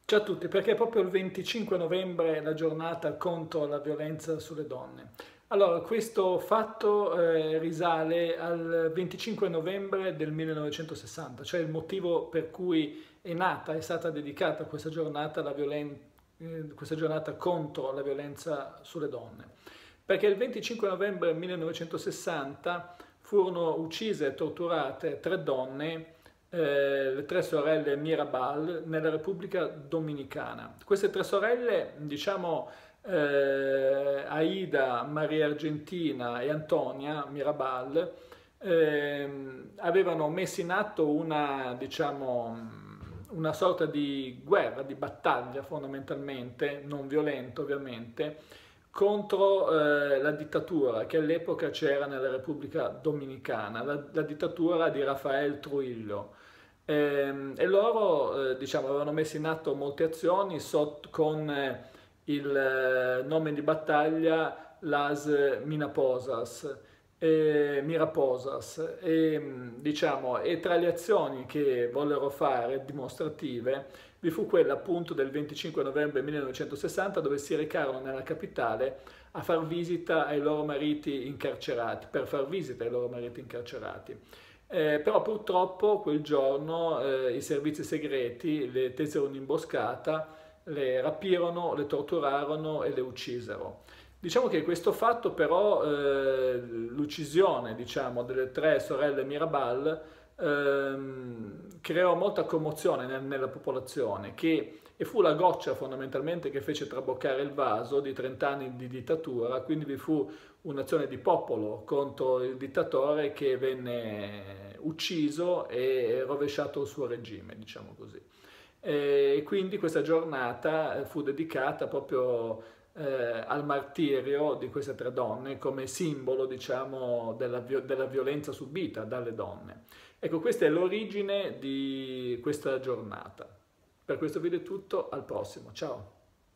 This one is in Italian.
Ciao a tutti, perché proprio il 25 novembre è la giornata contro la violenza sulle donne. Allora, questo fatto risale al 25 novembre del 1960, cioè il motivo per cui è stata dedicata questa giornata, questa giornata contro la violenza sulle donne. Perché il 25 novembre 1960 furono uccise e torturate tre donne, le tre sorelle Mirabal nella Repubblica Dominicana. Queste tre sorelle, diciamo, Aida, Maria Argentina e Antonia Mirabal, avevano messo in atto una, diciamo, una sorta di guerra, di battaglia fondamentalmente, non violenta ovviamente, contro la dittatura che all'epoca c'era nella Repubblica Dominicana, la dittatura di Rafael Trujillo. E loro, diciamo, avevano messo in atto molte azioni con il nome di battaglia Las Minaposas, Miraposas diciamo, e tra le azioni che vollero fare dimostrative vi fu quella appunto del 25 novembre 1960 dove si recarono nella capitale a far visita ai loro mariti incarcerati, per far visita ai loro mariti incarcerati. Però purtroppo quel giorno i servizi segreti le tesero un'imboscata, le rapirono, le torturarono e le uccisero. Diciamo che questo fatto però, l'uccisione diciamo, delle tre sorelle Mirabal, creò molta commozione nella popolazione e fu la goccia fondamentalmente che fece traboccare il vaso di 30 anni di dittatura, quindi vi fu un'azione di popolo contro il dittatore che venne ucciso e rovesciato il suo regime, diciamo così. E quindi questa giornata fu dedicata proprio al martirio di queste tre donne come simbolo, diciamo, della violenza subita dalle donne. Ecco, questa è l'origine di questa giornata. Per questo video è tutto, al prossimo, ciao!